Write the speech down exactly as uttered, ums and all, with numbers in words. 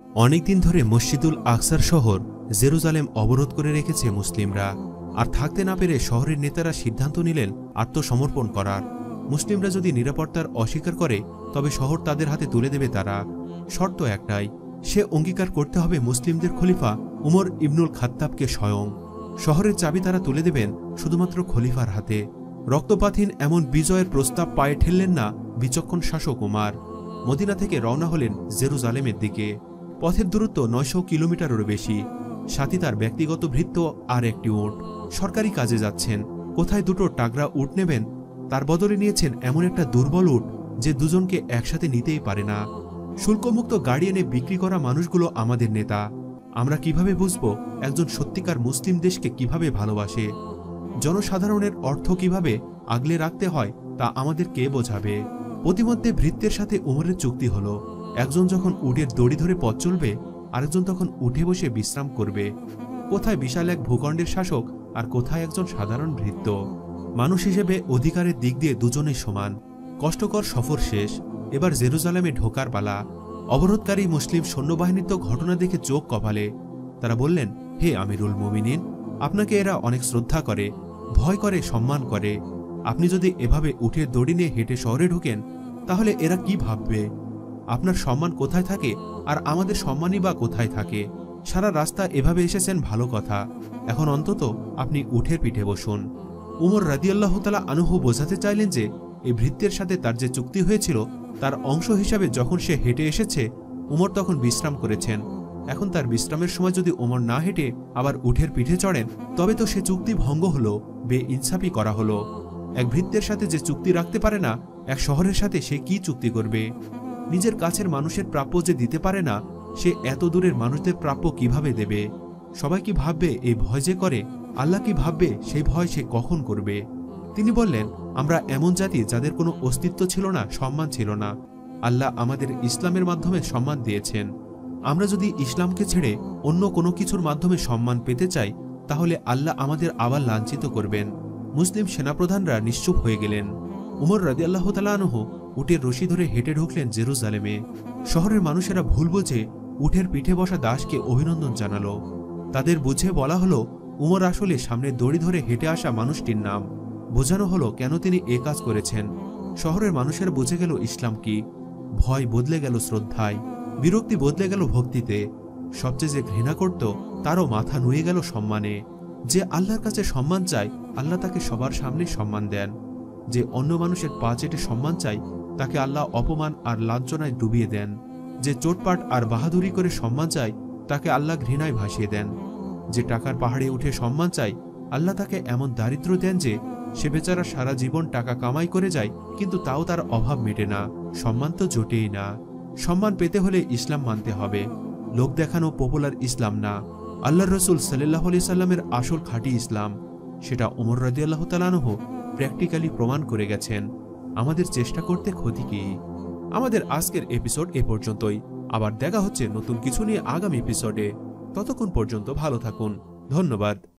অনেকদিন ধরে মসজিদুল আকসার শহর জেরুজালেম অবরোধ করে রেখেছে মুসলিমরা। আর থাকতে না পেরে শহরের নেতারা সিদ্ধান্ত নিলেন আত্মসমর্পণ করার। মুসলিমরা যদি নিরাপত্তার অস্বীকার করে তবে শহর তাদের হাতে তুলে দেবে তারা। শর্ত একটাই, সে অঙ্গীকার করতে হবে মুসলিমদের খলিফা উমর ইবনুল খাত্তাবকে স্বয়ং। শহরের চাবি তারা তুলে দেবেন শুধুমাত্র খলিফার হাতে। রক্তপাতহীন এমন বিজয়ের প্রস্তাব পায়ে ঠেললেন না বিচক্ষণ শাসক উমার। মদিনা থেকে রওনা হলেন জেরুজালেমের দিকে। পথের দূরত্ব নয়শো কিলোমিটারেরও বেশি। সাথী তার ব্যক্তিগত ভৃত্য আর একটি উট। সরকারি কাজে যাচ্ছেন। কোথায় দুটো টাগরা উট নেবেন তার বদলে নিয়েছেন এমন একটা দুর্বল উট যে দুজনকে একসাথে নিতেই পারে না। শুল্কমুক্ত গাড়ি এনে বিক্রি করা মানুষগুলো আমাদের নেতা। আমরা কিভাবে বুঝব একজন সত্যিকার মুসলিম দেশকে কিভাবে ভালোবাসে? জনসাধারণের অর্থ কিভাবে আগলে রাখতে হয় তা আমাদের কে বোঝাবে? প্রতিমধ্যে ভৃত্যের সাথে উমরের চুক্তি হলো। একজন যখন উটের দড়ি ধরে পথ চলবে, আরেকজন তখন উঠে বসে বিশ্রাম করবে। কোথায় বিশাল এক ভূখণ্ডের শাসক আর কোথায় একজন সাধারণ ভৃত্য। মানুষ হিসেবে অধিকারের দিক দিয়ে দুজনেই সমান। কষ্টকর সফর শেষ, এবার জেরুজালেমে ঢোকার পালা। অবরোধকারী মুসলিম সৈন্যবাহিনীর তো ঘটনা দেখে চোখ কপালে। তারা বললেন, হে আমিরুল মুমিনিন, আপনাকে এরা অনেক শ্রদ্ধা করে, ভয় করে, সম্মান করে। আপনি যদি এভাবে উঠে দড়ি নিয়ে হেঁটে শহরে ঢুকেন তাহলে এরা কি ভাববে? আপনার সম্মান কোথায় থাকে আর আমাদের সম্মানই বা কোথায় থাকে? সারা রাস্তা এভাবে এসেছেন ভালো কথা, এখন অন্তত আপনি উঠের পিঠে বসুন। উমর রাদিয়াল্লাহু তাআলা আনহু বোঝাতে চাইলেন যে এই ভৃত্যের সাথে তার যে চুক্তি হয়েছিল তার অংশ হিসাবে যখন সে হেঁটে এসেছে, উমর তখন বিশ্রাম করেছেন। এখন তার বিশ্রামের সময় যদি উমর না হেঁটে আবার উঠের পিঠে চড়েন তবে তো সে চুক্তি ভঙ্গ হলো, বেইনসাফি করা হলো। এক ভৃত্যের সাথে যে চুক্তি রাখতে পারে না, এক শহরের সাথে সে কি চুক্তি করবে? নিজের কাছের মানুষের প্রাপ্য যে দিতে পারে না, সে এত দূরের মানুষদের প্রাপ্য কিভাবে দেবে? সবাই কি ভাববে এই ভয় যে করে? আল্লাহ কি ভাববে সেই ভয় সে কখন করবে? তিনি বললেন, আমরা এমন জাতি যাদের কোনো অস্তিত্ব ছিল না, সম্মান ছিল না। আল্লাহ আমাদের ইসলামের মাধ্যমে সম্মান দিয়েছেন। আমরা যদি ইসলামকে ছেড়ে অন্য কোনো কিছুর মাধ্যমে সম্মান পেতে চাই তাহলে আল্লাহ আমাদের আবার লাঞ্ছিত করবেন। মুসলিম সেনাপ্রধানরা নিশ্চুপ হয়ে গেলেন। উমর রাদিয়াল্লাহু তাআলা আনহু উটের রশি ধরে হেঁটে ঢুকলেন জেরুজালেমে। শহরের মানুষেরা ভুল বুঝে উটের পিঠে বসা দাসকে অভিনন্দন জানালো। তাদের বুঝে বলা হলো উমর আসলে সামনে দড়ি ধরে হেঁটে আসা মানুষটির নাম। বোঝানো হলো কেন তিনি এ কাজ করেছেন। শহরের মানুষেরা বুঝে গেল ইসলাম কি। ভয় বদলে গেল শ্রদ্ধায়, বিরক্তি বদলে গেল ভক্তিতে। সবচেয়ে যে ঘৃণা করত তারও মাথা নুয়ে গেল সম্মানে। যে আল্লাহর কাছে সম্মান চায় আল্লাহ তাকে সবার সামনে সম্মান দেন। যে অন্য মানুষের পা চেটে সম্মান চায় তাকে আল্লাহ অপমান আর লাঞ্ছনায় ডুবিয়ে দেন। যে চোটপাট আর বাহাদুরি করে সম্মান চায় তাকে আল্লাহ ঘৃণায় ভাসিয়ে দেন। যে টাকার পাহাড়ে উঠে সম্মান চায় আল্লাহ তাকে এমন দারিদ্র্য দেন যে সে বেচারা সারা জীবন টাকা কামাই করে যায় কিন্তু তাও তার অভাব মেটে না, সম্মান তো জোটেই না। সম্মান পেতে হলে ইসলাম মানতে হবে, লোক দেখানো পপুলার ইসলাম না। আল্লাহর রসুল সাল্লাল্লাহু আলাইহি সাল্লামের আসল খাঁটি ইসলাম, সেটা উমর রাদিয়াল্লাহু তাআলা আনহু প্র্যাকটিক্যালি প্রমাণ করে গেছেন। আমাদের চেষ্টা করতে ক্ষতি কি? আমাদের আজকের এপিসোড এ পর্যন্তই। আবার দেখা হচ্ছে নতুন কিছু নিয়ে আগামী এপিসোডে। ততক্ষণ পর্যন্ত ভালো থাকুন। ধন্যবাদ।